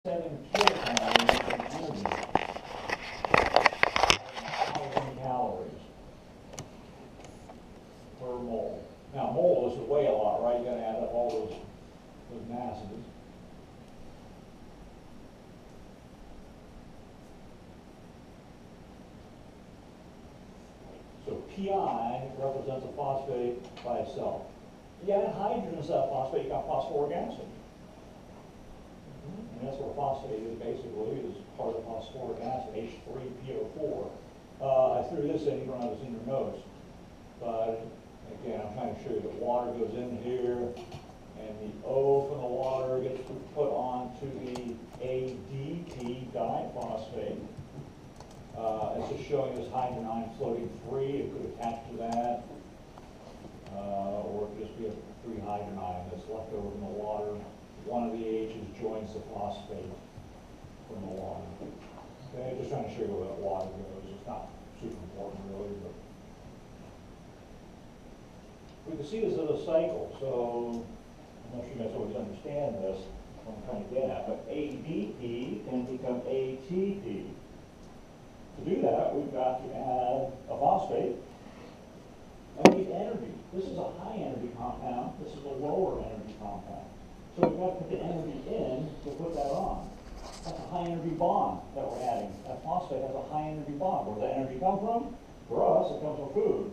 kilocalories of energy, 1,000 calories per mole. Now, mole is weigh a lot, right? You got to add up all those masses. So Pi represents a phosphate by itself. You add hydrogen to that phosphate, you got phosphoric acid. And that's what phosphate is basically, is part of phosphoric acid, H3PO4. I threw this in, you don't have this in your notes. But again, I'm trying to show you that water goes in here, and the O from the water gets put onto the ADP diphosphate. It's just showing this hydrogen ion floating free. It could attach to that, or it could just be a free hydrogen ion that's left over in the water. One of the H's joins the phosphate from the water. Okay, just trying to show you where that water goes. It's not super important really, but we can see this as a cycle. So I'm not sure you guys always understand this. I'm trying to get at, but ADP can become ATP. To do that, we've got to add a phosphate and we need energy. This is a high energy compound. This is a lower energy compound. So we've got to put the energy in to put that on. That's a high energy bond that we're adding. That phosphate has a high energy bond. Where does that energy come from? For us, it comes from food.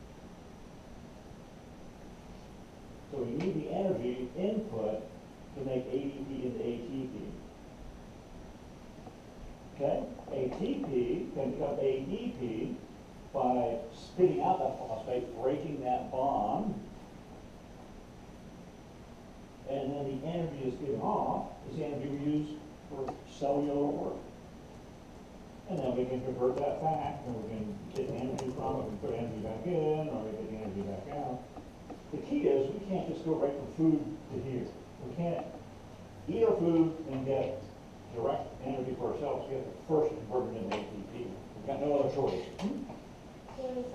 So we need the energy input to make ADP into ATP. Okay? ATP can become ADP by spitting out that phosphate, breaking that bond, and then the energy is given off is the energy we use for cellular work. And then we can convert that back, and we can get the energy from it, we put energy back in, or we get the energy back out. The key is we can't just go right from food to here. We can't eat our food and get direct energy for ourselves. We have to first convert it into ATP. We've got no other choice. There's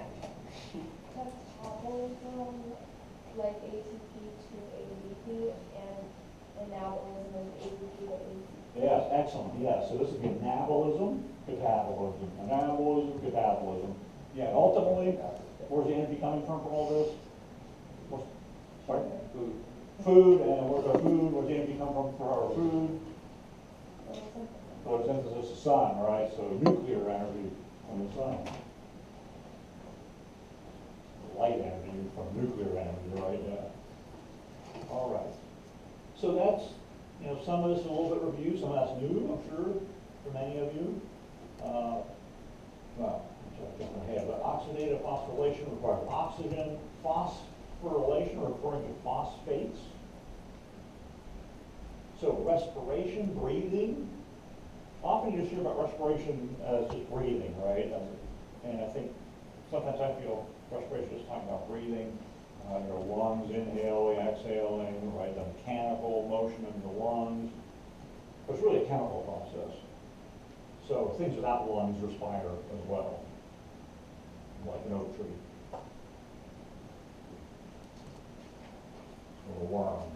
metabolism like ATP to ADP and anabolism is ADP to ATP. Yes, excellent. Yes, so this would be anabolism, catabolism. Anabolism, catabolism. Yeah, and ultimately, where's the energy coming from all this? Sorry? Food. Food, and where's our food? Where's the energy come from for our food? Photosynthesis, the sun, right? So nuclear energy from the sun. Light energy from nuclear energy, right? Yeah. All right. So that's, some of this is a little bit review, some of that's new, I'm sure, for many of you. Well, I'm sorry, jumping ahead, but oxidative phosphorylation requires oxygen phosphorylation, referring to phosphates. So respiration, breathing. Often you just hear about respiration as just breathing, right? And I think sometimes I feel respiration is talking about breathing. Your lungs inhaling, exhaling, right? The mechanical motion in the lungs. But it's really a chemical process. So things without lungs respire as well, like an oak tree or a worm.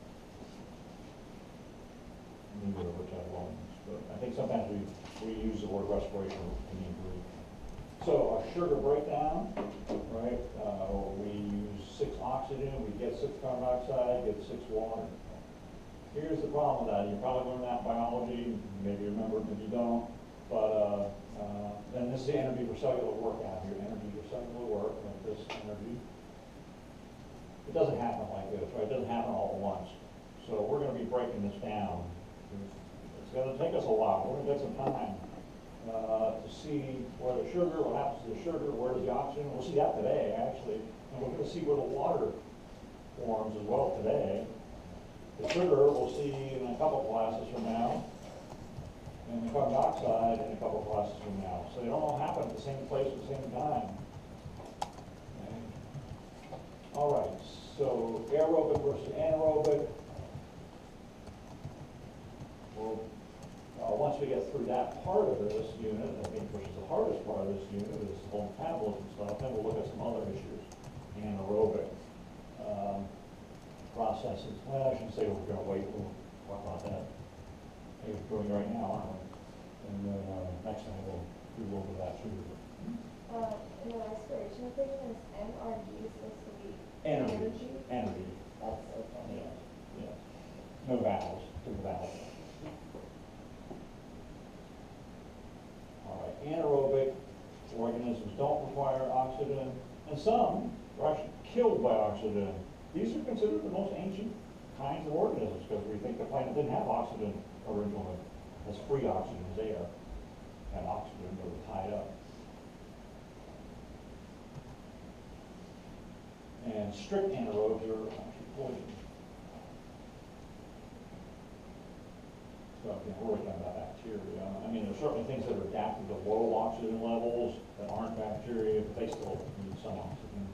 Neither of which have lungs. But I think sometimes we use the word respiration to mean breathing. So a sugar breakdown, right? We use 6 oxygen, we get 6 carbon dioxide, get 6 water. Here's the problem with that. You probably learned that in biology, maybe you remember it, maybe you don't. But then this is the energy for cellular work out here. Energy for cellular work, like this energy. It doesn't happen like this, right? It doesn't happen all at once. So we're going to be breaking this down. It's going to take us a while. We're going to get some time to see where the sugar, what happens to the sugar, where does the oxygen. We'll see that today, actually. And we're going to see where the water forms as well today. The sugar we'll see in a couple classes from now, and the carbon dioxide in a couple classes from now. So they don't all happen at the same place at the same time. Okay. All right, so aerobic versus anaerobic. Well, once we get through that part of this unit, I think which is the hardest part of this unit, is the whole metabolism stuff, then we'll look at some other issues. Anaerobic processes. Well, I shouldn't say we're going to wait. We'll talk about that We're doing right now, aren't we? And then, next time we'll do a little bit of that too. In the respiration equation, is NRG supposed to be Energy. Energy, That's so funny. yes, yes. No vowels, two vowels. All right, anaerobic organisms don't require oxygen, and some are actually killed by oxygen. These are considered the most ancient kinds of organisms because we think the planet didn't have oxygen originally. As free oxygen as air, and oxygen that was tied up. And strict anaerobes are actually poison. So, yeah, we're looking about bacteria. I mean, there's certainly things that are adapted to low oxygen levels that aren't bacteria, but they still need some oxygen.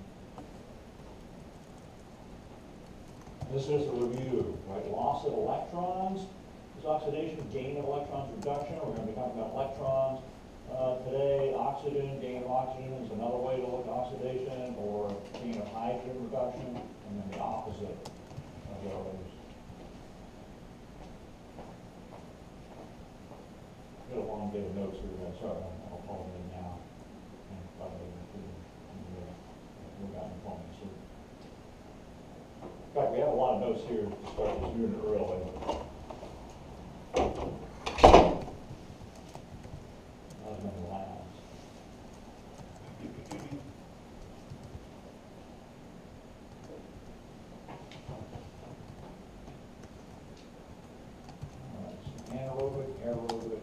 This is a review, right? Loss of electrons is oxidation, gain of electrons, reduction. We're going to be talking about electrons. Today, oxygen, gain of oxygen is another way to look at oxidation, or gain of hydrogen reduction, and then the opposite of those. Got a long bit of notes here, guys. Sorry, I'll call it in now. And probably we've gotten plenty. So, in fact, we have a lot of notes here to start this unit early. Anaerobic, aerobic.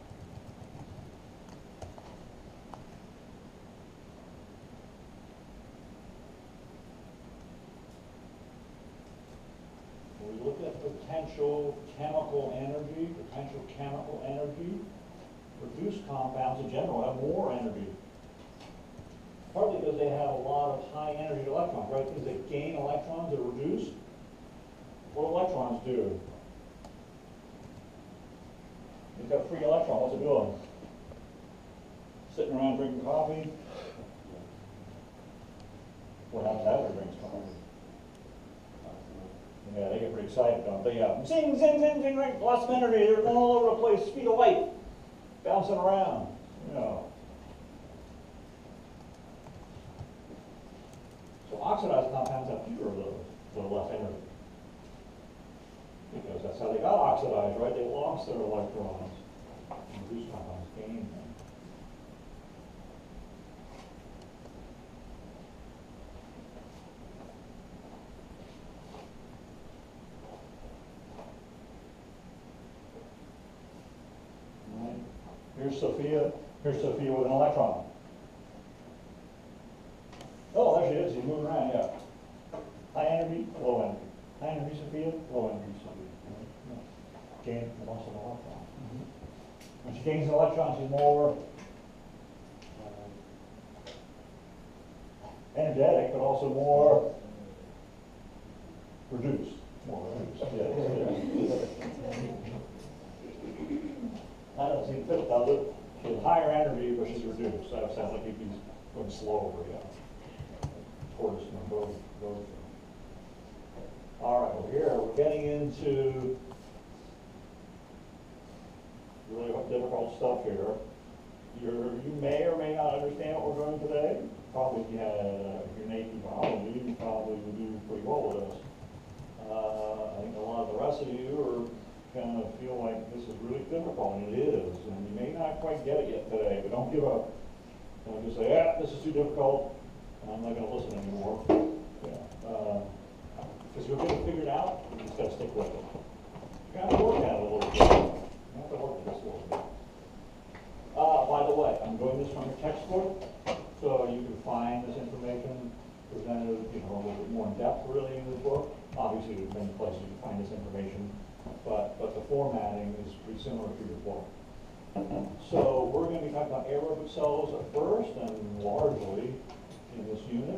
We look at potential chemical energy, reduced compounds in general have more energy. Partly because they have a lot of high energy electrons, right? Because they gain electrons that are reduced. What do electrons do? You've got a free electron, what's it doing? Sitting around drinking coffee? What happens after it drinks coffee? Yeah, they get pretty excited, don't they? Zing, zing, zing, zing, right? Lots of energy. They're going all over the place, speed of light, bouncing around. You know. So oxidized compounds have fewer of those, so less energy. Because that's how they got oxidized, right? They lost their electrons. Reduced compounds gained them. Right. Here's Sophia. Here's Sophia with an electron. Oh, there she is. She's moving around, yeah. High energy, low energy. High energy Sophia, low energy Sophia. Gain the loss of an electron. When she gains an electron, she's more energetic, but also more reduced. More reduced, yes. That doesn't seem to fit, does it? She has higher energy, but she's reduced. So that sounds like he's going slower, yeah. Tortoise and both. All right, well here we're getting into really difficult stuff here. You may or may not understand what we're doing today. Probably if you had your Navy biology, you probably would do pretty well with this. I think a lot of the rest of you are kind of feel like this is really difficult, and it is. And you may not quite get it yet today, but don't give up. Don't just say, this is too difficult, and I'm not going to listen anymore. Yeah. Because you'll get it figured out, you just got to stick with it. You got to work at it a little bit. You have to work at this a little bit. By the way, I'm doing this from your textbook, so you can find this information presented, a little bit more in depth really in the book. Obviously, there's many places you find this information, but the formatting is pretty similar to your book. So we're going to be talking about aerobic cells at first, and largely in this unit.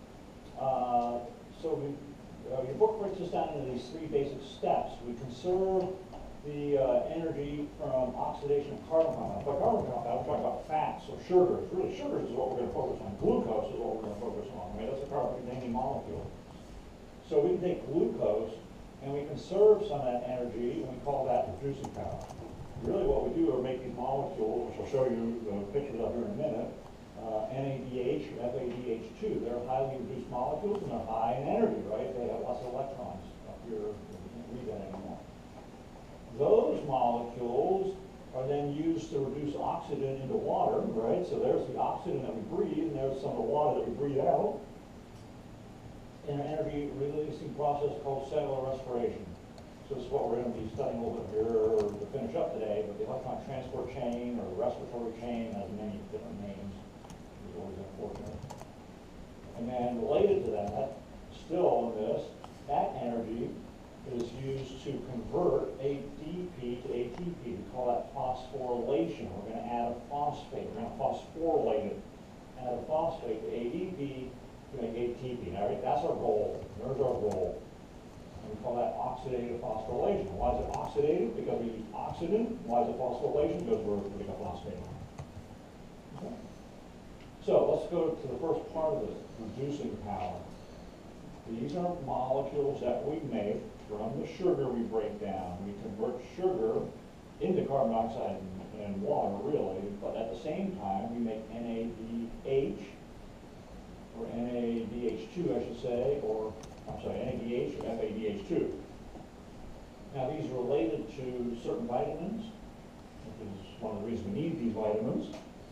Your book breaks this down into these three basic steps. We conserve the energy from oxidation of carbon compounds. By carbon compounds, we're talking about fats or sugars. Really, sugars is what we're going to focus on. Glucose is what we're going to focus on. Right? That's a carbon-containing molecule. So we can take glucose and we conserve some of that energy, and we call that reducing power. Really what we do are make these molecules, which I'll show you the pictures of here in a minute, NADH or FADH2. They're highly reduced molecules, and they're high in energy, right? They have lots of electrons up here. You can't read that anymore. Those molecules are then used to reduce oxygen into water, right? So there's the oxygen that we breathe, and there's some of the water that we breathe out in an energy releasing process called cellular respiration. So this is what we're going to be studying a little bit here to finish up today, but the electron transport chain or respiratory chain has many different names. It's always unfortunate. And then related to that, still in this, that energy is used to convert ADP to ATP. We call that phosphorylation. We're going to add a phosphate. We're going to phosphorylate it. Add a phosphate to ADP to make ATP. All right, that's our goal. There's our goal. And we call that oxidative phosphorylation. Why is it oxidative? Because we use oxygen. Why is it phosphorylation? Because we're putting a phosphate on. Okay. So let's go to the first part of this, reducing power. These are molecules that we make from the sugar we break down. We convert sugar into carbon dioxide and water, really, but at the same time, we make NADH, or NADH2, I should say, or, I'm sorry, NADH or FADH2. Now, these are related to certain vitamins, which is one of the reasons we need these vitamins,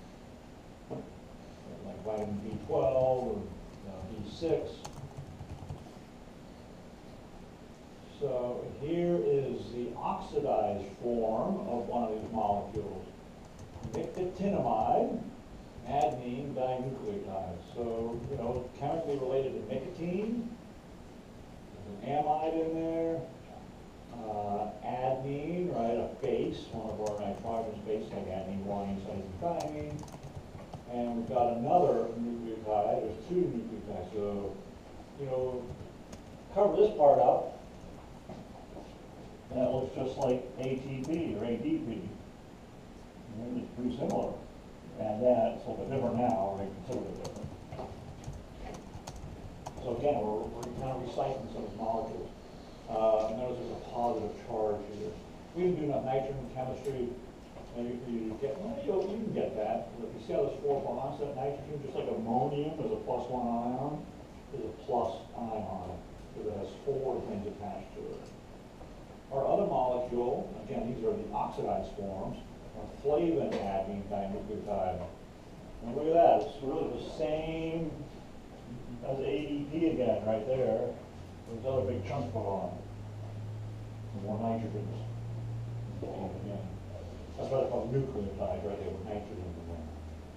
like vitamin B12 or B6. So here is the oxidized form of one of these molecules. Nicotinamide, adenine dinucleotide. So, you know, chemically related to nicotine. There's an amide in there. Adenine, right, a base, one of our nitrogenous bases, like adenine, guanine, cytosine, thymine. And we've got another nucleotide. There's two nucleotides. So, you know, cover this part up. That looks just like ATP or ADP. And it's pretty similar. And that, it's a little bit different now, or considerably different. So again, we're kind of recycling some of the molecules. Notice there's a positive charge here. We didn't do enough nitrogen chemistry. Maybe for you to get, well, you can get that. But if you see how there's 4 bonds, that nitrogen, just like ammonium is a +1 ion, is a plus ion. Because it has 4 things attached to it. Our other molecule, again, these are the oxidized forms, are flavin adenine dinucleotide. And look at that, it's really the same as ADP again, right there. Those other big chunks put on. More nitrogens. Again. That's why they're called nucleotides, right there, with nitrogen in there.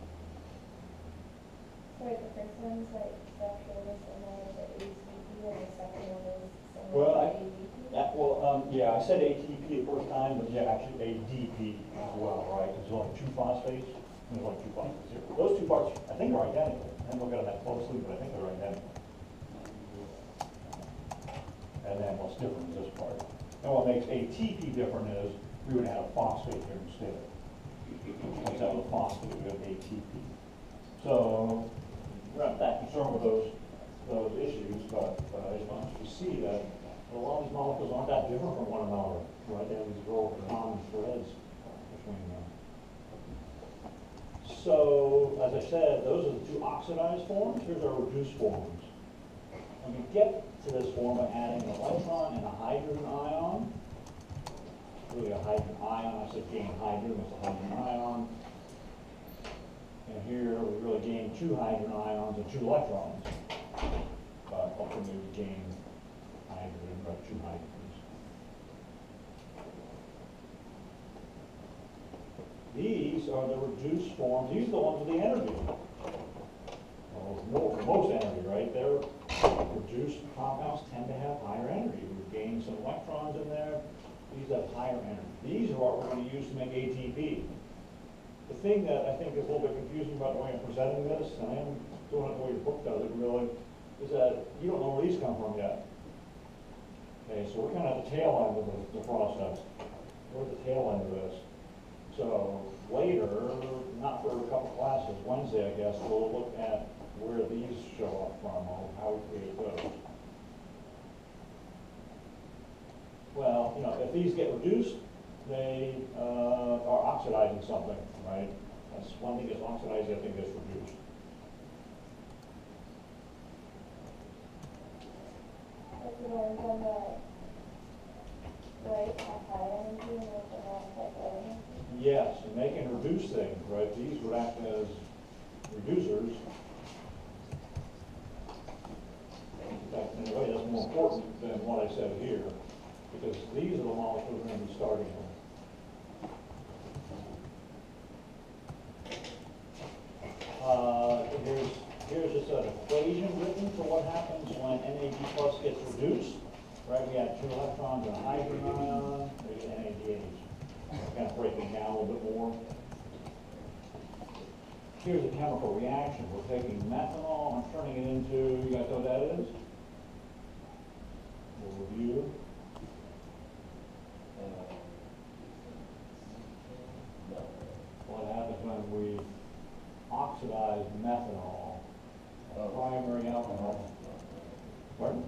Sorry, the first one's like sexually similar to ATP, and the second one is similar Well, to ADP. Yeah, I said ATP the first time, but yeah, actually ADP as well, right? There's only 2 phosphates. There's only 2 phosphates here. Those 2 parts, I think, are identical. I haven't looked at them that closely, but I think they're identical. And then what's different is this part. And what makes ATP different is we would add a phosphate here instead. Instead of a phosphate, we have ATP. So we're not that concerned with those issues, but I just want you to see that a lot of these molecules aren't that different from one another, right? They have these real common threads between them. So, as I said, those are the 2 oxidized forms. Here's our reduced forms. And we get to this form by adding an electron and a hydrogen ion. Really a hydrogen ion. I said gain hydrogen, it's a hydrogen ion. And here we really gain 2 hydrogen ions and 2 electrons. But ultimately we gain hydrogen, but 2 hydrogens. These are the reduced forms. These are the ones with the energy. Well, most energy, right? They're reduced compounds tend to have higher energy. We've gained some electrons in there. These have higher energy. These are what we're going to use to make ATP. The thing that I think is a little bit confusing about the way I'm presenting this, and I am doing it the way your book does it really, is that you don't know where these come from yet. Okay, so we're kind of at the tail end of the process. We're at the tail end of this. So later, not for a couple classes, Wednesday I guess, we'll look at where these show up from, or how we create those. Well, you know, if these get reduced, they are oxidizing something, right? That's one thing gets oxidized, the other thing gets reduced. If you learn from the right at high energy and with the wrong at low energy. Yes, and they can reduce things, right? These would act as reducers. In fact, in a way, that's more important than what I said here, because these are the molecules we're going to be starting with. Here's just an equation written for what happens when NAD plus gets reduced. Right, we had 2 electrons and a hydrogen ion, we get NADH. Kind of breaking it down a little bit more. Here's a chemical reaction. We're taking methanol and turning it into, you guys know what that is? We'll review. What happens when we oxidize methanol, primary alcohol? Pardon?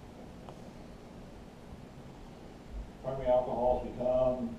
Primary alcohols become,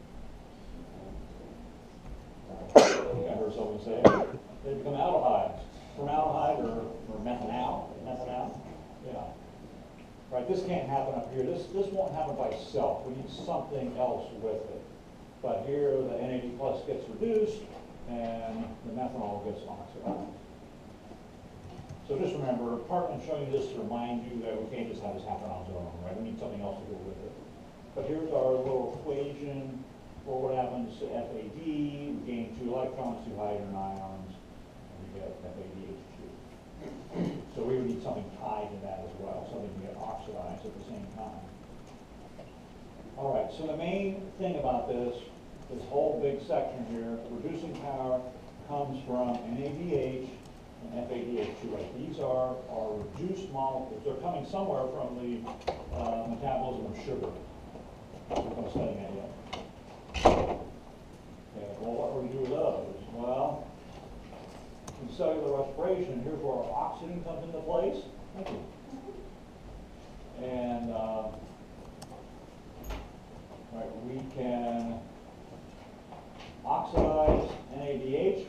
I heard someone say, they become aldehydes. Formaldehyde or methanal, yeah. Right, this can't happen up here. This won't happen by itself. We need something else with it. But here the NAD plus gets reduced and the methanol gets oxidized. So just remember, part of showing you this to remind you that we can't just have this happen on its own, right? We need something else to go with it. But here's our little equation for what happens to FAD. We gain 2 electrons, 2 hydrogen ions, and we get FADH2. So we would need something tied to that as well, something to get oxidized at the same time. All right, so the main thing about this whole big section here, reducing power comes from NADH and FADH2. Right? These are reduced molecules. They're coming somewhere from the metabolism of sugar. We're not studying that yet. Okay, well, what do we do with those? Well, in cellular respiration, here's where our oxygen comes into place. Thank you. And right, we can oxidize NADH.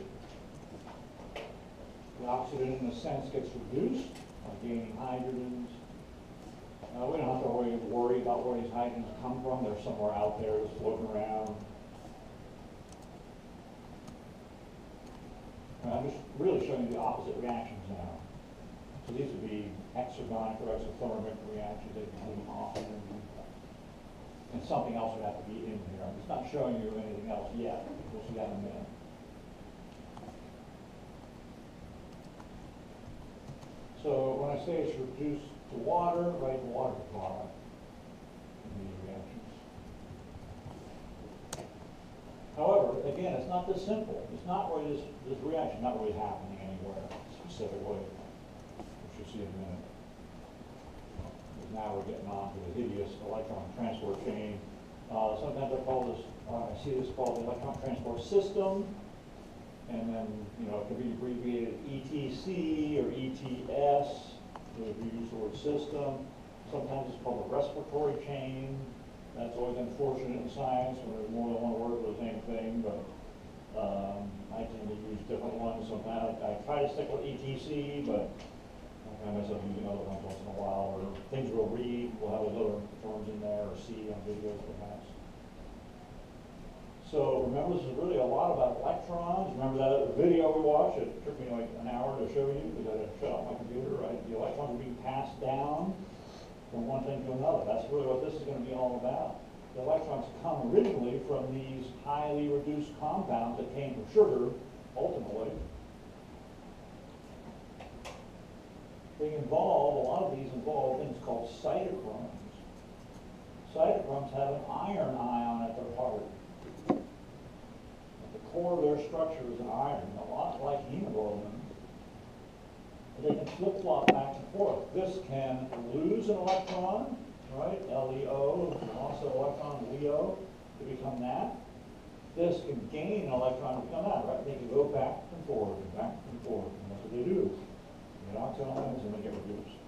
The oxygen, in a sense, gets reduced by gaining hydrogens. We don't have to worry about where these hydrogens come from. They're somewhere out there just floating around. I'm just really showing you the opposite reactions now. So these would be exergonic or exothermic reactions. They become off energy. And something else would have to be in here. I'm just not showing you anything else yet. We'll see that in a minute. So when I say it's reduced to water, right, the water product in these reactions. However, again, it's not this simple. It's not really this reaction not really happening anywhere specifically, which you'll see in a minute. Because now we're getting on to the hideous electron transport chain. Sometimes I call this, I see this called the electron transport system. And then, you know, it can be abbreviated ETC or ETS. If you use the word system. Sometimes it's called a respiratory chain. That's always unfortunate in science when there's more than one word for the same thing, but I tend to use different ones. Sometimes I try to stick with ETC, but I find myself using other ones once in a while, or things we'll read, we'll have those other terms in there, or see on videos perhaps. So remember, this is really a lot about electrons. Remember that other video we watched? It took me like an hour to show you because I had to shut off my computer, right? The electrons are being passed down from one thing to another. That's really what this is going to be all about. The electrons come originally from these highly reduced compounds that came from sugar, ultimately. They involve, a lot of these involve things called cytochromes. Cytochromes have an iron ion at their heart. The core of their structure is an iron, a lot like hemoglobin. They can flip-flop back and forth. This can lose an electron, right? LEO, loss of electron, LEO, to become that. This can gain an electron to become that, right? They can go back and forth and back and forth. And that's what they do. They get oxidized and they get reduced.